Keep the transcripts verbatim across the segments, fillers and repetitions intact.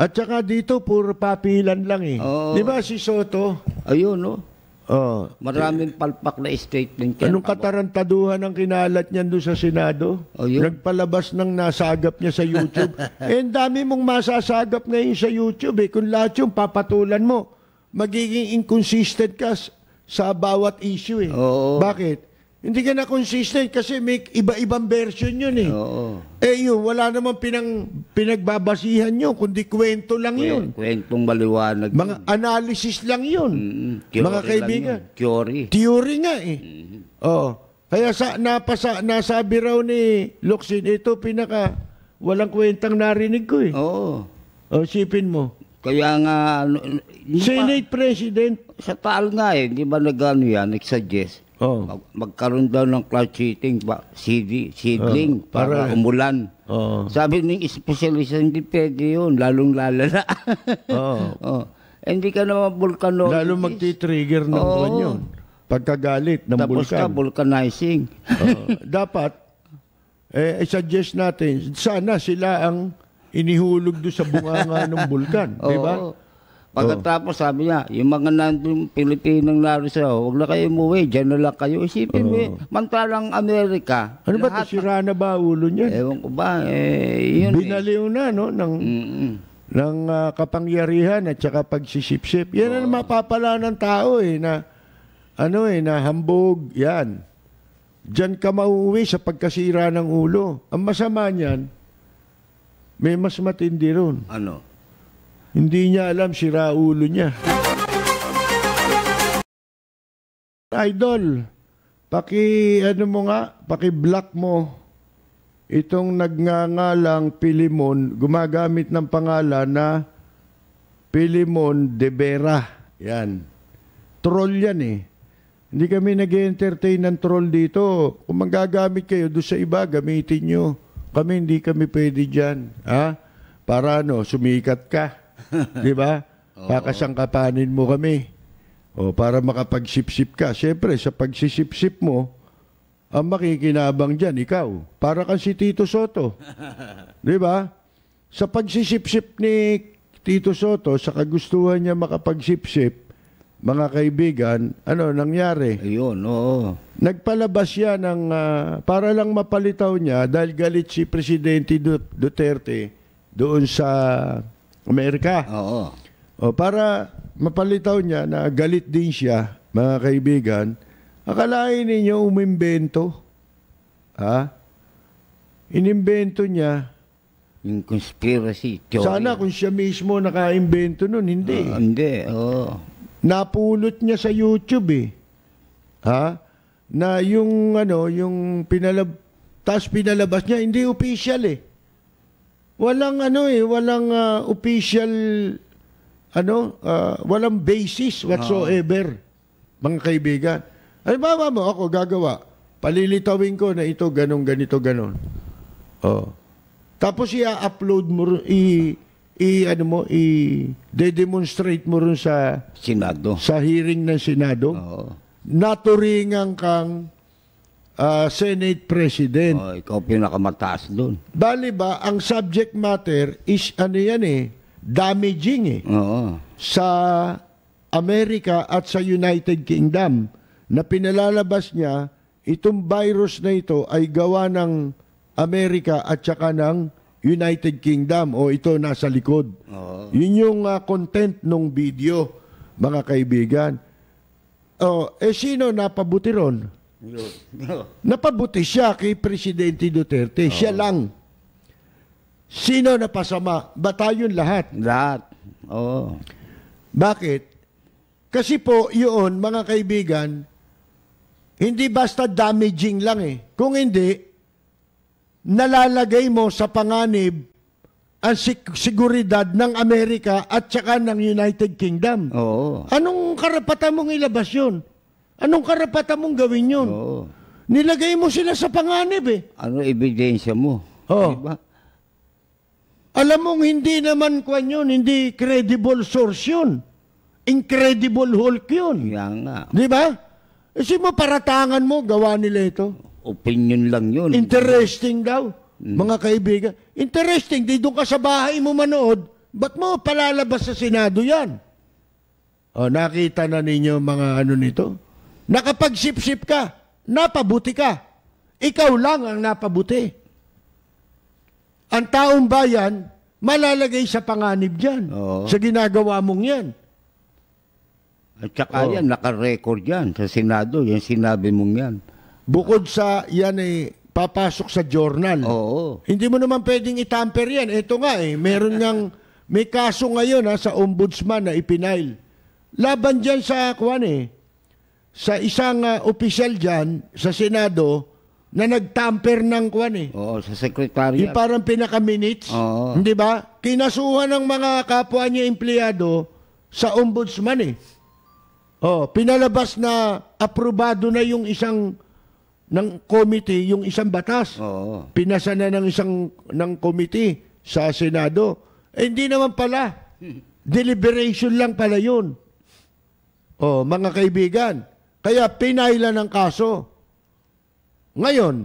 At saka dito, puro papilan lang eh. Oo. Di ba si Soto? Ayun, no? Oh. Maraming palpak na statement yan. Anong katarantaduhan ang kinalat niyan doon sa Senado? Ayun. Nagpalabas ng nasagap niya sa YouTube. Eh, ang dami mong masasagap ngayon sa YouTube eh. Kung lahat yung papatulan mo, magiging inconsistent ka sa bawat issue eh. Oo. Bakit? Hindi ka na consistent kasi may iba-ibang version yun eh. Oo. Eh yun, wala namang pinang, pinagbabasihan yun, kundi kwento lang yun. Kwentong maliwanag. Mga analysis lang yun. Mm-hmm. Mga kaibigan. Theory. Theory nga eh. Mm-hmm. Oh. Kaya sa, napasa, nasabi raw ni Locsin, ito pinaka walang kwentang narinig ko eh. Oo. Oh, sipin mo. Kaya nga, ano, Senate pa, President. Sa taal nga eh, di ba nag-ano yan, nag-suggest. Oh. Mag magkaroon daw ng cloud seeding, seed, seedling oh, para, para umulan. Oh. Sabi ng specialist, hindi pwede yun, lalong lalala. Oh. Oh. Eh, hindi ka naman vulcanologist. Lalo magti-trigger ng oh. yun. Pagkagalit ng Tapos vulkan. Tapos ka, vulcanizing. Oh. Dapat, eh, i-suggest natin, sana sila ang inihulog doon sa bunganga ng bulkan. Oh. Di ba? Pagkatapos sabi niya, yung mga nandun Pilipinong naroon, huwag na kayo umuwi, dyan na lang kayo. Isipin mo, oh. mantalang Amerika. Ano ba ito? Sira na ba ulo niya? Ewan ko ba, eh, yun Binaliw eh. na, no? Ng, mm -mm. ng uh, kapangyarihan at saka pagsisipsip. Yan oh. ang mapapala ng tao eh, na, ano eh, na hambog, yan. Diyan ka mauwi sa pagkasira ng ulo. Ang masama niyan, may mas matindi ron. Ano? Hindi niya alam, sira ulo niya. Idol, paki ano mo nga, paki-block mo itong nagngangalang Pilimon, gumagamit ng pangalan na Pilimon de Vera. Yan. Troll yan eh. Hindi kami nag-entertain ng troll dito. Kung magagamit kayo doon sa iba, gamitin nyo. Kami hindi kami pwede dyan. Ha? Para ano, sumikat ka. Di ba? Kakasangkapanin mo kami. O para makapagsipsip ka. Siyempre, sa pagsisipsip mo, ang makikinabang dyan, ikaw. Para kang si Tito Soto. Di ba? Sa pagsisipsip ni Tito Soto, sa kagustuhan niya makapagsipsip, mga kaibigan, ano nangyari? Ayun, oo. Nagpalabas siya ng, uh, para lang mapalitaw niya, dahil galit si Presidente Duterte doon sa Amerika. Oo. O para mapalitaw niya na galit din siya, mga kaibigan, akalain ninyo umimbento. Ha? Inimbento niya. Yung conspiracy theory. Sana kung siya mismo nakaimbento nun, hindi. Uh, hindi, oo. Napulot niya sa YouTube eh. Ha? Na yung ano, yung pinalab... Tapos pinalabas niya, hindi official eh. Walang ano eh, walang uh, official, ano, uh, walang basis whatsoever, oh. mga kaibigan. Ay, baba mo, ako gagawa. Palilitawin ko na ito, ganun, ganito, ganun. Oh. Tapos i-upload mo, i, i, ano mo, i-demonstrate mo rin sa Senado. Sa hearing ng Senado. Oh. Naturingan kang Uh, Senate President. Oh, ikaw pinakamataas doon. Bali ba, ang subject matter is, ano yan eh, damaging eh. Oo. Sa Amerika at sa United Kingdom, na pinalalabas niya, itong virus na ito ay gawa ng Amerika at saka ng United Kingdom, o ito nasa likod. Oo. Yun yung uh, content ng video, mga kaibigan. Oh, eh sino napabuti ron? Napabuti siya kay Presidente Duterte. Oh. Siya lang. Sino napasama? Batayon lahat. Lahat. Oo. Bakit? Kasi po, yun, mga kaibigan, hindi basta damaging lang eh. Kung hindi, nalalagay mo sa panganib ang sig seguridad ng Amerika at saka ng United Kingdom. Oo. Anong karapatan mong ilabas yun? Anong karapatan mong gawin yun? Oo. Nilagay mo sila sa panganib eh. Ano ebidensya mo? Oh. Diba? Alam mong hindi naman kwan yun, hindi credible source yun. Incredible Hulk yun. Yan nga. Di ba? Kasi mo paratangan mo, gawa nila ito. Opinion lang yun. Interesting daw, hmm. mga kaibigan. Interesting, di doon ka sa bahay mo manood, Ba't mo palalabas sa Senado yan? O, nakita na ninyo mga ano nito? Nakapagsip-sip ka, napabuti ka. Ikaw lang ang napabuti. Ang taong bayan, malalagay sa panganib dyan. Oo. Sa ginagawa mong yan. At saka Oo. yan, naka-record yan sa Senado, yung sinabi mong yan. Bukod sa yan eh, papasok sa journal. Oo. Hindi mo naman pwedeng itamper yan. Ito nga eh, meron niyang, may kaso ngayon ha, sa ombudsman na ipinail. Laban dyan sa, kuwan eh, sa isang uh, opisyal dyan, sa Senado, na nagtamper ng kuwan eh. Oo, sa Yung sekretariat. parang pinaka-minutes. Oo. Hindi ba? Kinasuhan ng mga kapwa niya empleyado sa ombudsman eh. Oh, pinalabas na aprobado na yung isang ng committee, yung isang batas. Oo. Pinasa na ng isang ng committee sa Senado. Eh, hindi naman pala. Deliberation lang pala yun. Oh, mga kaibigan. Kaya pinaila ng kaso. Ngayon,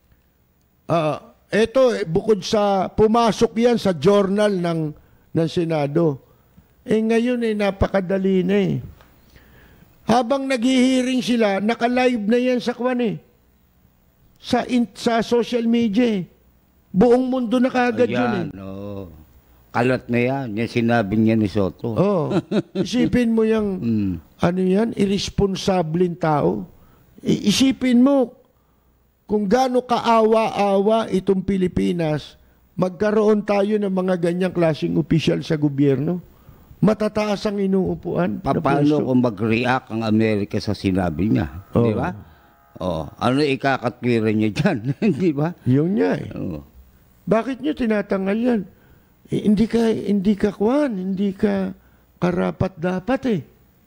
ah, eto, eh, bukod sa pumasok yan sa journal ng, ng Senado, eh ngayon eh, napakadali na eh. Habang naghihiring sila, naka-live na yan sa kwan eh. Sa, in, sa social media eh. Buong mundo na kaagad yun eh. Ayan, oo. Kalat na yan. Yan sinabi niya ni Soto. Oh, isipin mo yung, Mm. ano yan, irresponsableng tao. I- isipin mo, kung gaano kaawa-awa itong Pilipinas, magkaroon tayo ng mga ganyang klaseng opisyal sa gobyerno. Matataas ang inuupuan. na Paano pwesto. kung mag-react ang Amerika sa sinabi niya? Oo. Di ba? Oh, ano ikakatwiran niya dyan? Di ba? Yun niya eh. Oo. Bakit nyo tinatanggal yan? Eh, hindi ka, hindi ka kwan, hindi ka karapat-dapat eh.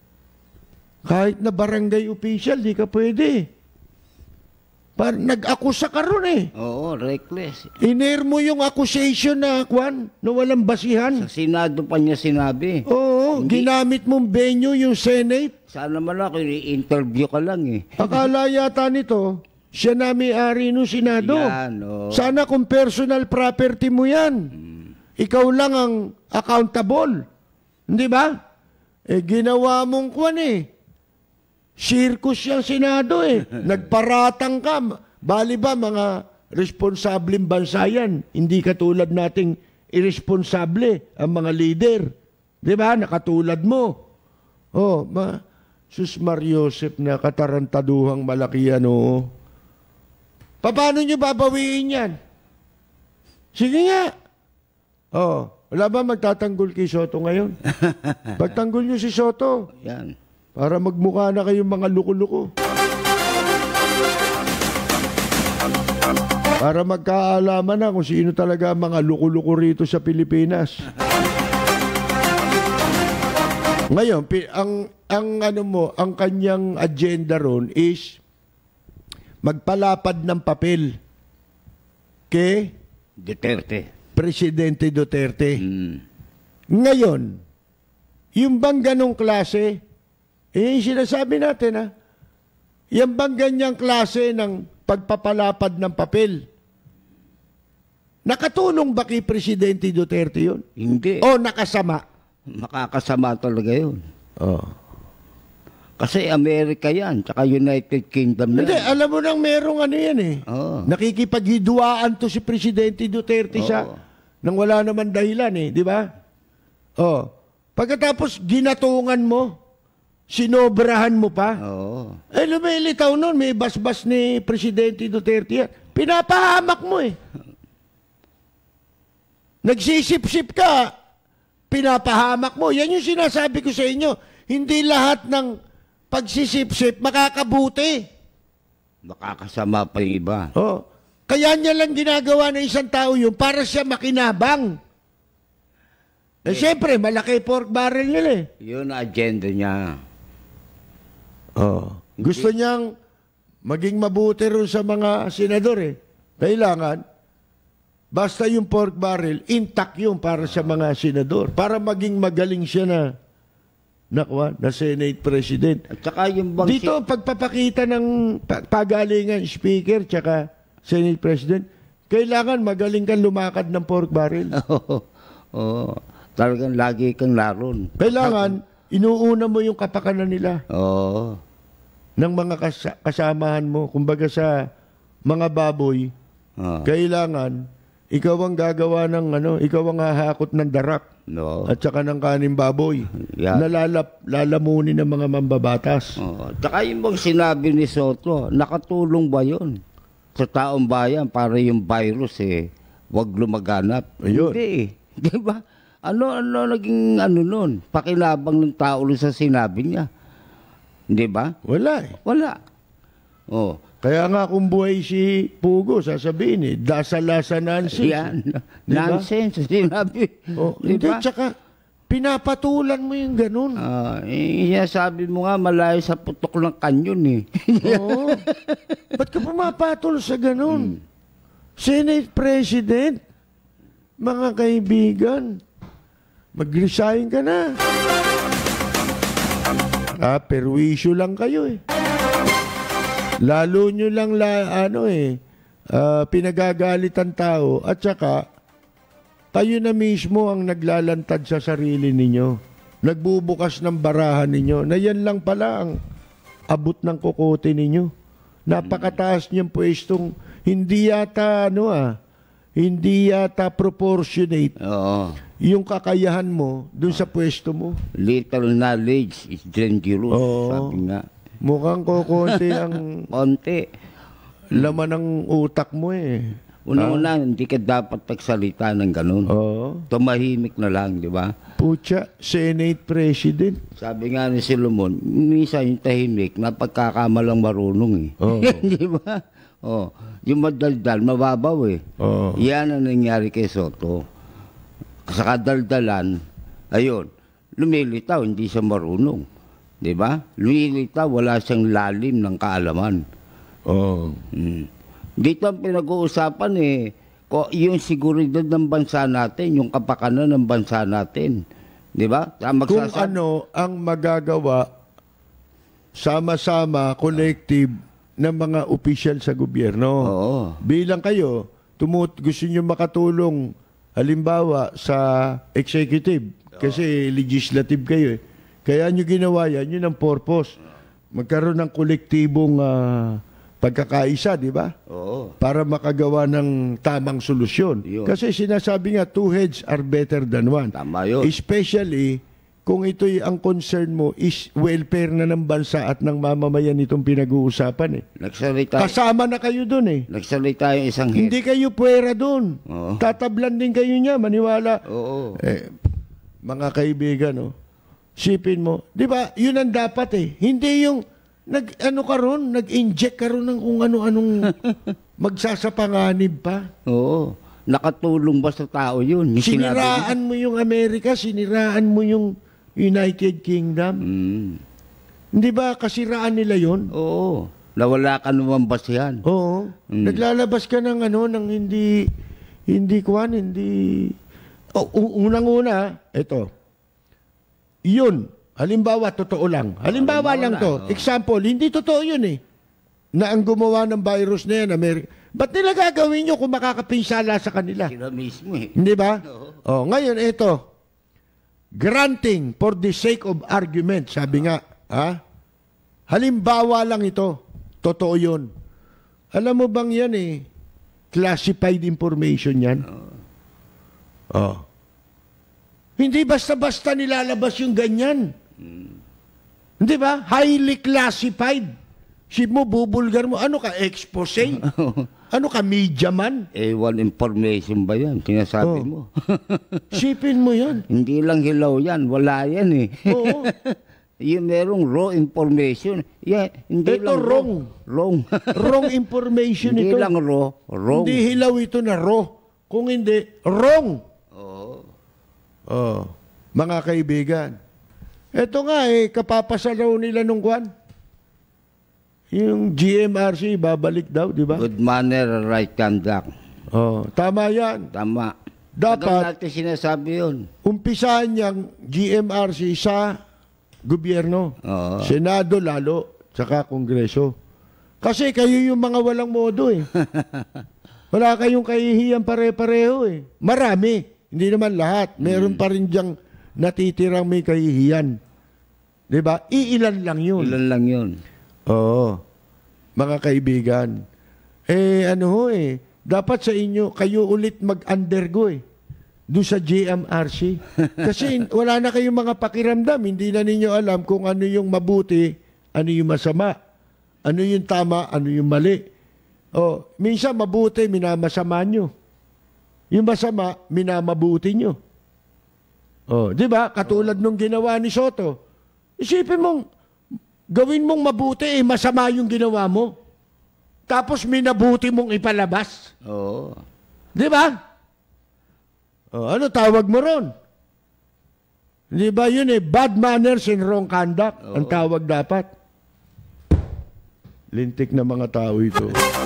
Kahit na barangay official, di ka pwede. Par nag-akusa ka ron eh. Oo, reckless. Iner mo yung accusation na kwan, na walang basihan. Sa Senado pa niya sinabi. Oo, Hindi. ginamit mong venue yung Senate. Sana man ako, i-interview ka lang eh. Akala yata nito, siya na may-ari ng Senado. Yan, oo. Sana kung personal property mo yan. Ikaw lang ang accountable. Hindi ba? Eh, ginawa mong kwan eh. Circus yung Senado eh. Nagparatang ka. Bali ba mga responsableng bansa yan? Hindi katulad nating irresponsable ang mga leader. Di ba? Nakatulad mo. Oh, ma Sus Mariosep na katarantaduhang malaki yan, oh. Paano nyo babawiin yan? Sige nga. Oh, wala ba magtatanggol kay Soto ngayon? Pagtanggol nyo si Soto Yan. para magmukha na kayong mga luko-luko. Para magkaalaman na kung sino talaga ang mga luko-luko rito sa Pilipinas. Ngayon, pi- ang ang ano mo, ang kanyang agenda ron is magpalapad ng papel kay Duterte. Presidente Duterte. Mm. Ngayon, yung bang ganong klase, eh yung sinasabi natin ha, yung bang ganyang klase ng pagpapalapad ng papel, nakatulong ba kay Presidente Duterte yun? Hindi. O nakasama? Makakasama talaga yun. Oh. Kasi Amerika yan, tsaka United Kingdom yan. Hindi, alam mo nang merong ano yan eh. Oo. Nakikipaghiduaan to si Presidente Duterte sa Oo. nang wala naman dahilan eh, di ba? Oh. Pagkatapos ginatungan mo, sinobrahan mo pa. Oo. Eh, lumilitaw nun, may basbas ni Presidente Duterte yan. Pinapahamak mo eh. Nagsisip-sip ka, pinapahamak mo. Yan yung sinasabi ko sa inyo. Hindi lahat ng pagsisip-sip makakabuti. Makakasama pa yung iba. Oh. Kaya niya lang ginagawa ng isang tao yun para siya makinabang. Eh, siyempre, malaki pork barrel nila eh. Yun ang agenda niya. Oh. Gusto niyang maging mabuti rin sa mga senador eh. Kailangan, basta yung pork barrel, intact yun para sa mga senador. Para maging magaling siya na, na, na Senate President. At saka yung bang... Dito, pagpapakita ng pa- pagalingan, Speaker, tsaka Senate President, kailangan magaling kang lumakad ng pork barrel. Oo. Oo. Talagang lagi kang naroon. Kailangan, inuuna mo yung kapakanan nila Oo. ng mga kas- kasamahan mo. Kumbaga sa mga baboy, Oh. kailangan, ikaw ang gagawa ng ano, ikaw ang hahakot ng darak No. at saka ng kaning baboy. Yeah. Nalalap, lalamunin ng mga mambabatas. Oh. Tsaka yung bang sinabi ni Soto, nakatulong ba yun sa taong bayan para yung virus eh, wag lumaganap? Ayun. Hindi eh. Di ba? Ano, ano naging ano nun? Pakinabang ng tao nun sa sinabi niya. Di ba? Wala eh. Wala. Oh. Kaya nga kung buhay si Pugo, sasabihin eh, dasa-lasa nonsense. Yan. Di ba? Nonsense. Sinabi. Oh, Di hindi, ba? tsaka pinapatulan mo yung ganun. Ah, eh, sabi mo nga malayo sa putok ng kanyon eh. Oo. Ba't ka pumapatol sa ganun? Senate President, mga kaibigan, mag-resign ka na. Ah, perwisyo lang kayo eh. Lalo nyo lang la, ano eh, ah, pinagagalit ang tao at saka kayo na mismo ang naglalantad sa sarili ninyo. Nagbubukas ng barahan ninyo na yan lang pala ang abot ng kokote ninyo. Napakataas niyang pwestong hindi yata ano ah, hindi yata proportionate Oo. yung kakayahan mo dun sa pwesto mo. Little knowledge is dangerous. Oo. Sabi nga. Mukhang kokonti ang Konti. laman ng utak mo eh. Una-una, hindi ka dapat pagsalita ng ganun. Oo. Tumahimik na lang, di ba? Pucha, Senate President. Sabi nga ni Solomon, minsan yung tahimik, napagkakamalang marunong eh. Oo. Di ba? Oh, yung madaldal, mababaw eh. Oo. Yan ang nangyari kay Soto. Sa kadaldalan, ayun, lumilitaw, hindi siya marunong. Di ba? Lumilitaw, wala siyang lalim ng kaalaman. Oo. Hmm. Dito ang pinag-uusapan eh, ko- yung seguridad ng bansa natin, yung kapakanan ng bansa natin. Di ba? Kung Magsasab- ano ang magagawa sama-sama, collective ng mga opisyal sa gobyerno. Oo. Bilang kayo, tumut gusto niyo makatulong halimbawa sa executive kasi legislative kayo eh. Kaya nyo ginawa yan, yun ang purpose. Magkaroon ng kolektibong ah, pagkakaisa, di ba? Oo. Para makagawa ng tamang solusyon. Yun. Kasi sinasabi nga, two heads are better than one. Tama yun. Especially kung ito'y ang concern mo is welfare na ng bansa at ng mamamayan itong pinag-uusapan eh. Nagsalita, Kasama na kayo dun eh. nagsalita yung isang head. Hindi kayo puwera dun. Oo. Tatablan din kayo niya, maniwala. Oo. Eh, mga kaibigan, no? Sipin mo, di ba, yun ang dapat eh. Hindi yung, nag, ano ka ron, nag-inject ka ron ng kung ano-anong magsasapanganib pa. Oo. Nakatulong ba sa tao yun? Yung sinabi niya? Siniraan mo yung Amerika, siniraan mo yung United Kingdom. Mm. Hindi ba kasiraan nila yon? Oo. Nawala ka naman basihan. Oo. Mm. Naglalabas ka ng ano, ng hindi, hindi kuwan, hindi... Oh, u- unang-una, ito. Yun. Halimbawa, totoo lang. Halimbawa Halimbawa lang lang, to. oh. Example, hindi totoo yun eh. Na ang gumawa ng virus na yan, Amerika. Ba't nila gagawin nyo kung makakapinsala sa kanila? Sila mismo eh. Hindi ba? Oh, ngayon, ito. Granting for the sake of argument, sabi nga, ha? Halimbawa lang ito. Totoo yun. Alam mo bang yan eh, classified information yan? Oh. Hindi basta-basta nilalabas yung ganyan. Hindi ba? Highly classified. Sip mo, bubulgar mo. Ano ka, expose? Ano ka, media man? Eh, one information ba yan? Sinasabi Oh. mo. Sipin mo yan. Hindi lang hilaw yan. Wala yan eh. Oo. Yung merong raw information. Yeah, hindi Ito lang wrong. Wrong. Wrong information hindi ito. lang raw. Wrong. Hindi hilaw ito na raw. Kung hindi, wrong. Oo. Oh, mga kaibigan. Ito nga eh, kapapasalaw nila nung kwan. Yung G M R C, babalik daw, di ba? Good manner, right conduct. Oh, tama yan. Tama. Dapat- Tagal natin sinasabi yun. Umpisahan niyang G M R C sa gobyerno. Oo. Senado lalo, tsaka Kongreso. Kasi kayo yung mga walang modo eh. Wala kayong kahihiyan pare-pareho eh. Marami. Hindi naman lahat. Meron pa rin diyang natitirang may kahihiyan. Diba? Iilan lang yun. Ilan lang yun. Oo. Mga kaibigan. Eh, ano ho eh. Dapat sa inyo, kayo ulit mag-undergo eh. Doon sa G M R C. Kasi wala na kayong mga pakiramdam. Hindi na ninyo alam kung ano yung mabuti, ano yung masama. Ano yung tama, ano yung mali. Oh, minsan mabuti, minamasama nyo. Yung masama, minamabuti nyo. Oh, di ba? Katulad nung ginawa ni Soto. Isipin mong, gawin mong mabuti, eh, masama yung ginawa mo. Tapos minabuti mong ipalabas. Oo. Di ba? Oh, ano tawag mo ron? Di ba yun eh, bad manners and wrong conduct. Oo. Ang tawag dapat. Lintik na mga tao ito.